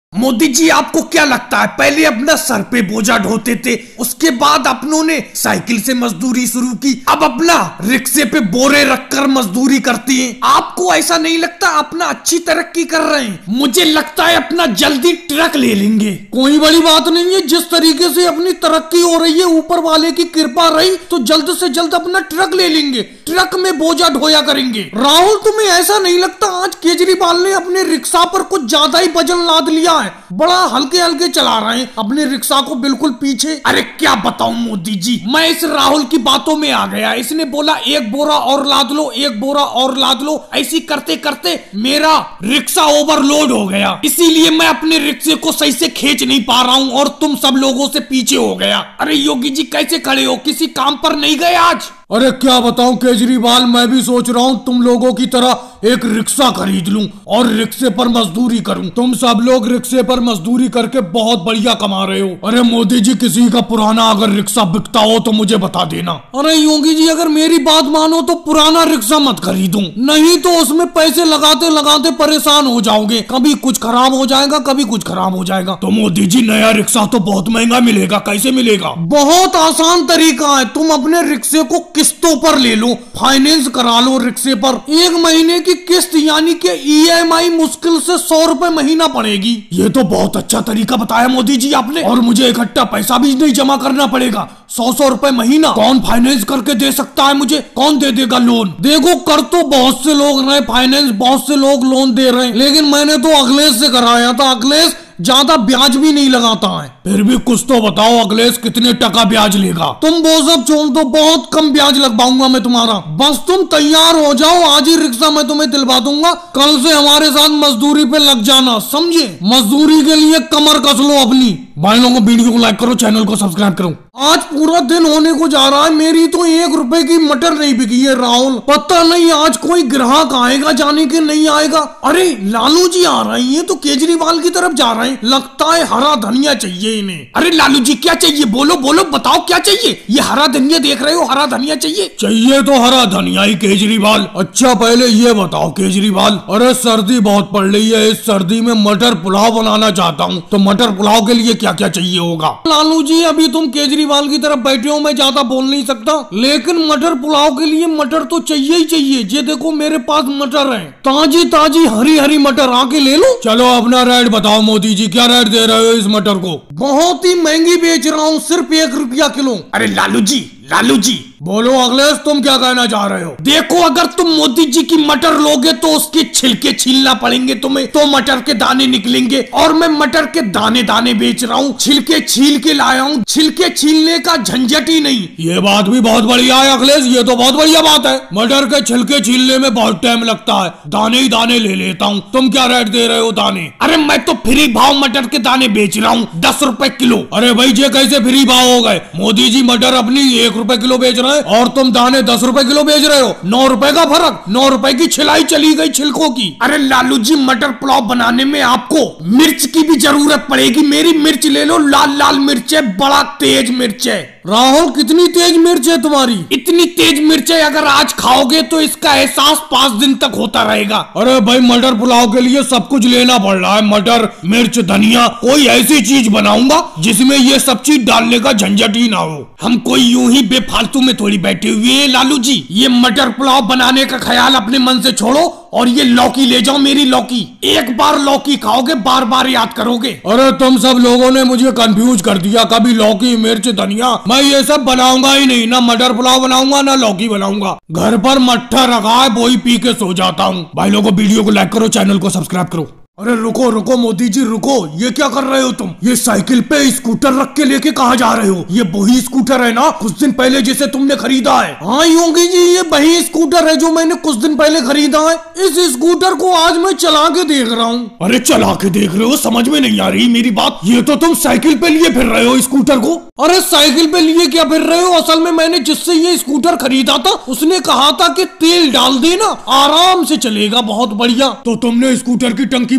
मोदी जी, आपको क्या लगता है पहले अपना सर पे बोझा ढोते थे, उसके बाद अपनों ने साइकिल से मजदूरी शुरू की, अब अपना रिक्शे पे बोरे रखकर मजदूरी करती हैं। आपको ऐसा नहीं लगता अपना अच्छी तरक्की कर रहे हैं? मुझे लगता है अपना जल्दी ट्रक ले लेंगे। कोई बड़ी बात नहीं है, जिस तरीके से अपनी तरक्की हो रही है, ऊपर वाले की कृपा रही तो जल्द से जल्द अपना ट्रक ले लेंगे, ट्रक में बोझा ढोया करेंगे। राहुल, तुम्हें ऐसा नहीं लगता आज केजरीवाल ने अपने रिक्शा पर कुछ ज्यादा ही वजन लाद लिया है? बड़ा हल्के हल्के चला रहे हैं अपने रिक्शा को, बिल्कुल पीछे। अरे क्या बताऊं मोदी जी, मैं इस राहुल की बातों में आ गया। इसने बोला एक बोरा और लाद लो, एक बोरा और लाद लो, ऐसी करते करते मेरा रिक्शा ओवरलोड हो गया, इसीलिए मैं अपने रिक्शे को सही से खींच नहीं पा रहा हूँ और तुम सब लोगों से पीछे हो गया। अरे योगी जी कैसे खड़े हो, किसी काम पर नहीं गए आज? अरे क्या बताऊं केजरीवाल, मैं भी सोच रहा हूँ तुम लोगों की तरह एक रिक्शा खरीद लूं और रिक्शे पर मजदूरी करूं। तुम सब लोग रिक्शे पर मजदूरी करके बहुत बढ़िया कमा रहे हो। अरे मोदी जी, किसी का पुराना अगर रिक्शा बिकता हो तो मुझे बता देना। अरे योगी जी, अगर मेरी बात मानो तो पुराना रिक्शा मत खरीदूं, नहीं तो उसमें पैसे लगाते लगाते परेशान हो जाओगे। कभी कुछ खराब हो जाएगा, कभी कुछ खराब हो जाएगा। तो मोदी जी, नया रिक्शा तो बहुत महंगा मिलेगा, कैसे मिलेगा? बहुत आसान तरीका है, तुम अपने रिक्शे को किस्तों पर ले लो, फाइनेंस करा लो रिक्शे पर। एक महीने की किस्त यानी कि EMI मुश्किल से 100 रुपए महीना पड़ेगी। ये तो बहुत अच्छा तरीका बताया मोदी जी आपने, और मुझे इकट्ठा पैसा भी नहीं जमा करना पड़ेगा। 100 रुपए महीना कौन फाइनेंस करके दे सकता है मुझे? कौन दे देगा लोन? देखो, कर तो बहुत से लोग रहे फाइनेंस, बहुत से लोग लोन दे रहे हैं, लेकिन मैंने तो अखिलेश से कराया था। अखिलेश ज्यादा ब्याज भी नहीं लगाता है। फिर भी कुछ तो बताओ, अखिलेश कितने टका ब्याज लेगा? तुम वो सब छोड़ दो, बहुत कम ब्याज लगवाऊंगा मैं तुम्हारा। बस तुम तैयार हो जाओ, आज ही रिक्शा मैं तुम्हें दिलवा दूंगा। कल से हमारे साथ मजदूरी पे लग जाना, समझे? मजदूरी के लिए कमर कस लो अपनी। भाई लोगों, वीडियो को लाइक करो, चैनल को सब्सक्राइब करो। आज पूरा दिन होने को जा रहा है, मेरी तो 1 रुपए की मटर नहीं बिकी है राहुल। पता नहीं आज कोई ग्राहक आएगा जाने के नहीं आएगा। अरे लालू जी आ रहे हैं, तो केजरीवाल की तरफ जा रहे हैं, लगता है हरा धनिया चाहिए इन्हें। अरे लालू जी, क्या चाहिए? बोलो बोलो, बताओ क्या चाहिए? ये हरा धनिया देख रहे हो, हरा धनिया चाहिए? चाहिए तो हरा धनिया ही केजरीवाल। अच्छा पहले ये बताओ केजरीवाल, अरे सर्दी बहुत पड़ रही है, इस सर्दी में मटर पुलाव बनाना चाहता हूँ, तो मटर पुलाव के लिए क्या क्या चाहिए होगा? लालू जी, अभी तुम केजरीवाल की तरफ बैठे हो, मैं ज्यादा बोल नहीं सकता, लेकिन मटर पुलाव के लिए मटर तो चाहिए ही चाहिए। ये देखो मेरे पास मटर है, ताजी ताजी हरी हरी मटर, आके ले लो। चलो अपना रेट बताओ मोदी जी, क्या रेट दे रहे हो इस मटर को? बहुत ही महंगी बेच रहा हूँ, सिर्फ 1 रुपया किलो। अरे लालू जी बोलो अखिलेश, तुम क्या कहना चाह रहे हो? देखो, अगर तुम मोदी जी की मटर लोगे तो उसके छिलके छीलना पड़ेंगे तुम्हें, तो मटर के दाने निकलेंगे, और मैं मटर के दाने दाने बेच रहा हूँ, छिलके छील के लाया हूँ, छिलके छीलने का झंझट ही नहीं। ये बात भी बहुत बढ़िया है अखिलेश, ये तो बहुत बढ़िया बात है। मटर के छिलके छीलने में बहुत टाइम लगता है, दाने ही दाने ले लेता हूँ। तुम क्या रेट दे रहे हो दाने? अरे मैं तो फ्री भाव मटर के दाने बेच रहा हूँ, 10 रुपए किलो। अरे भाई, ये कैसे फ्री भाव हो गए? मोदी जी मटर अपनी 1 रुपए किलो बेच रहे हैं और तुम दाने 10 रुपए किलो बेच रहे हो। 9 रुपए का फर्क, 9 रुपए की छिलाई चली गई छिलकों की। अरे लालू जी, मटर पुलाव बनाने में आपको मिर्च की भी जरूरत पड़ेगी। मेरी मिर्च ले लो, लाल लाल मिर्च है, बड़ा तेज मिर्च है। राहुल, कितनी तेज मिर्च है तुम्हारी? इतनी तेज मिर्च है, अगर आज खाओगे तो इसका एहसास 5 दिन तक होता रहेगा। अरे भाई, मटर पुलाव के लिए सब कुछ लेना पड़ रहा है, मटर, मिर्च, धनिया। कोई ऐसी चीज बनाऊंगा जिसमें ये सब चीज डालने का झंझट ही ना हो। हम कोई यूं ही बेफालतू में थोड़ी बैठे हुए हैं लालू जी। ये मटर पुलाव बनाने का ख्याल अपने मन से छोड़ो और ये लौकी ले जाओ, मेरी लौकी। एक बार लौकी खाओगे बार बार याद करोगे। अरे तुम सब लोगों ने मुझे कंफ्यूज कर दिया, कभी लौकी, मिर्च, धनिया। मैं ये सब बनाऊंगा ही नहीं, ना मटर पुलाव बनाऊंगा ना लौकी बनाऊंगा। घर पर मट्ठा रखा है, वही पी के सो जाता हूँ। भाई लोगों, वीडियो को लाइक करो, चैनल को सब्सक्राइब करो। अरे रुको रुको मोदी जी, रुको, ये क्या कर रहे हो तुम? ये साइकिल पे स्कूटर रख के लेके कहाँ जा रहे हो? ये वही स्कूटर है ना कुछ दिन पहले जिसे तुमने खरीदा है? हाँ योगी जी, ये वही स्कूटर है जो मैंने कुछ दिन पहले खरीदा है। इस स्कूटर को आज मैं चला के देख रहा हूँ। अरे चला के देख रहे हो? समझ में नहीं आ रही मेरी बात। ये तो तुम साइकिल पे लिए फिर रहे हो स्कूटर को। अरे साइकिल पे लिए क्या फिर रहे हो? असल में मैंने जिससे ये स्कूटर खरीदा था उसने कहा था कि तेल डाल देना, आराम से चलेगा, बहुत बढ़िया। तो तुमने स्कूटर की टंकी में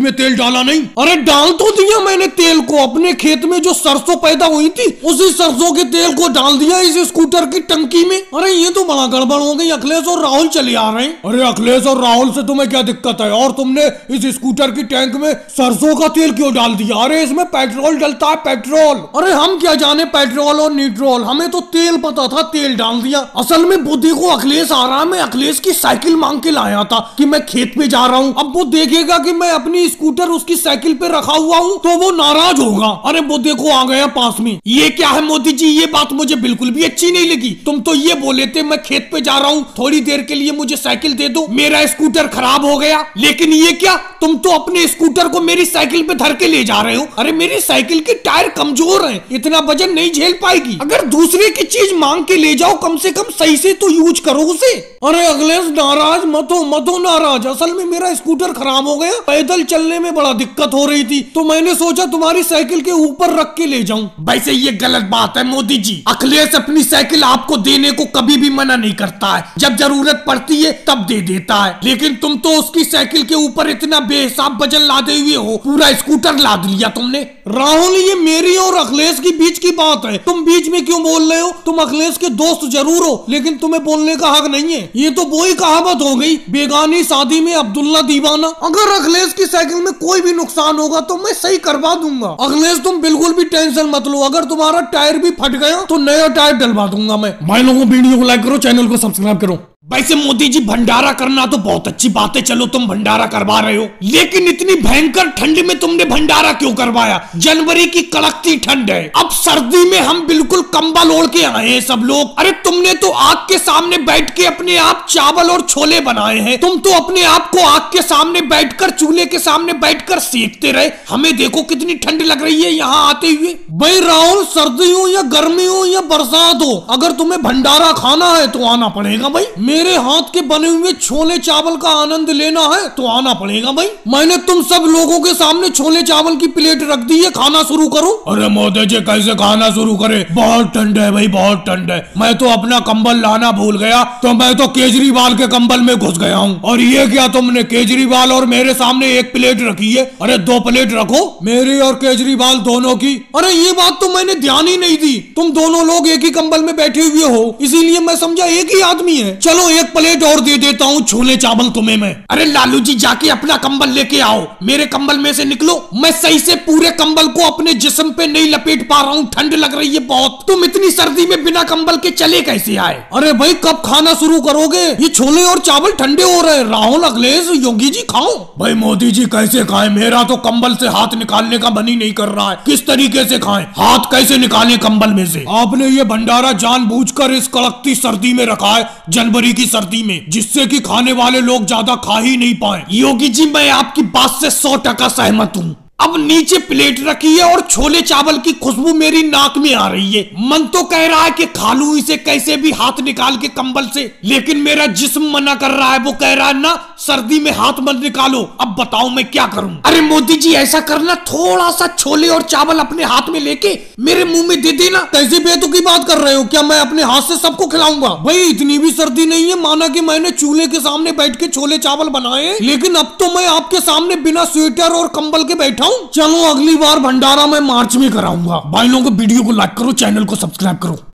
में तेल डाला नहीं? अरे डाल तो दिया मैंने तेल को, अपने खेत में जो सरसों पैदा हुई थी उसी सरसों के तेल को डाल दिया इस स्कूटर की टंकी में। अरे ये तो बड़ा गड़बड़ हो गई, अखिलेश और राहुल चले आ रहे हैं। अरे अखिलेश और राहुल से तुम्हें क्या दिक्कत है? और तुमने इस स्कूटर की टैंक में सरसों का तेल क्यों डाल दिया? अरे इसमें पेट्रोल डलता है, पेट्रोल। अरे हम क्या जाने पेट्रोल और न्यूट्रॉल, हमें तो तेल पता था, तेल डाल दिया। असल में बुद्धि को अखिलेश आ रहा, मैं अखिलेश की साइकिल मांग के लाया था कि मैं खेत पे जा रहा हूँ। अब वो देखेगा कि मैं अपनी स्कूटर उसकी साइकिल पे रखा हुआ हूँ तो वो नाराज होगा। अरे वो देखो आ गया पास में। ये क्या है मोदी जी, ये बात मुझे बिल्कुल भी अच्छी नहीं लगी। तुम तो ये बोले थे मैं खेत पे जा रहा हूँ, थोड़ी देर के लिए मुझे साइकिल दे दो, मेरा स्कूटर खराब हो गया। लेकिन ये क्या, तुम तो अपने स्कूटर को मेरी साइकिल पे धर के ले जा रहे हो। अरे मेरी साइकिल के टायर कमजोर हैं, इतना वजन नहीं झेल पाएगी। अगर दूसरे की चीज मांग के ले जाओ, कम से कम सही से तो यूज करो उसे। अरे अखिलेश नाराज मत हो नाराज। असल में मेरा स्कूटर खराब हो गया, पैदल चलने में बड़ा दिक्कत हो रही थी तो मैंने सोचा तुम्हारी साइकिल के ऊपर रख के ले जाऊं। वैसे ये गलत बात है मोदी जी। अखिलेश अपनी साइकिल आपको देने को कभी भी मना नहीं करता है, जब जरूरत पड़ती है तब दे देता है। लेकिन तुम तो उसकी साइकिल के ऊपर इतना बेहिसाब वजन लादे हुए हो, पूरा स्कूटर लाद लिया तुमने। राहुल ये मेरी और अखिलेश की बीच की बात है, तुम बीच में क्यों बोल रहे हो? तुम अखिलेश के दोस्त जरूर हो लेकिन तुम्हें बोलने का हक नहीं है। ये तो वही कहावत हो गई, बेगानी शादी में अब्दुल्ला दीवाना। अगर अखिलेश की साइकिल में कोई भी नुकसान होगा तो मैं सही करवा दूंगा। अखिलेश तुम बिल्कुल भी टेंशन मत लो, अगर तुम्हारा टायर भी फट गया तो नया टायर डलवा दूंगा मैं। भाई लोगों वीडियो को लाइक करो, चैनल को सब्सक्राइब करो। वैसे मोदी जी भंडारा करना तो बहुत अच्छी बात है, चलो तुम भंडारा करवा रहे हो, लेकिन इतनी भयंकर ठंड में तुमने भंडारा क्यों करवाया? जनवरी की कड़कती ठंड है, अब सर्दी में हम बिल्कुल कंबल ओढ़ के आए हैं सब लोग। अरे तुमने तो आग के सामने बैठ के अपने आप चावल और छोले बनाए हैं, तुम तो अपने आप को आग के सामने बैठकर, चूल्हे के सामने बैठकर सेकते रहे। हमें देखो कितनी ठंड लग रही है यहाँ आते हुए। भाई राहुल, सर्दी हो या गर्मी हो या बरसात हो, अगर तुम्हें भंडारा खाना है तो आना पड़ेगा भाई। मेरे हाथ के बने हुए छोले चावल का आनंद लेना है तो आना पड़ेगा भाई। मैंने तुम सब लोगों के सामने छोले चावल की प्लेट रख दी है, खाना शुरू करो। अरे मोदी जी कैसे खाना शुरू करे, बहुत ठंड है भाई, बहुत ठंड है। मैं तो अपना कंबल लाना भूल गया तो मैं तो केजरीवाल के कंबल में घुस गया हूँ। और ये क्या तुमने केजरीवाल और मेरे सामने एक प्लेट रखी है? अरे 2 प्लेट रखो, मेरी और केजरीवाल दोनों की। अरे ये बात तो मैंने ध्यान ही नहीं दी, तुम दोनों लोग एक ही कंबल में बैठे हुए हो इसीलिए मैं समझा एक ही आदमी है। चलो एक प्लेट और दे देता हूँ छोले चावल तुम्हें मैं। अरे लालू जी जाके अपना कंबल लेके आओ, मेरे कंबल में से निकलो। मैं सही से पूरे कंबल को अपने जिस्म पे नहीं लपेट पा रहा हूँ, ठंड लग रही है बहुत। तुम इतनी सर्दी में बिना कंबल के चले कैसे आए? अरे भाई कब खाना शुरू करोगे? ये छोले और चावल ठंडे हो रहे हैं। राहुल, अखिलेश, योगी जी खाओ। भाई मोदी जी कैसे खाएं, मेरा तो कंबल से हाथ निकालने का मन ही नहीं कर रहा है। किस तरीके से खाएं, हाथ कैसे निकालें कंबल में से? आपने ये भंडारा जानबूझकर इस कड़कती सर्दी में रखा है, जनवरी की सर्दी में, जिससे कि खाने वाले लोग ज्यादा खा ही नहीं पाए। योगी जी मैं आपकी बात से 100% सहमत हूँ। अब नीचे प्लेट रखी है और छोले चावल की खुशबू मेरी नाक में आ रही है। मन तो कह रहा है कि खा लूं इसे कैसे भी हाथ निकाल के कंबल से, लेकिन मेरा जिस्म मना कर रहा है। वो कह रहा है ना सर्दी में हाथ मत निकालो। अब बताओ मैं क्या करूं? अरे मोदी जी ऐसा करना, थोड़ा सा छोले और चावल अपने हाथ में लेके मेरे मुंह में दे देना। कैसी बेतुकी बात कर रहे हो? क्या मैं अपने हाथ से सबको खिलाऊंगा? भाई इतनी भी सर्दी नहीं है, माना कि मैंने चूल्हे के सामने बैठ के छोले चावल बनाए, लेकिन अब तो मैं आपके सामने बिना स्वेटर और कंबल के बैठा हूँ। चलो अगली बार भंडारा मैं मार्च में कराऊंगा। भाई लोगों को वीडियो को लाइक करो, चैनल को सब्सक्राइब करो।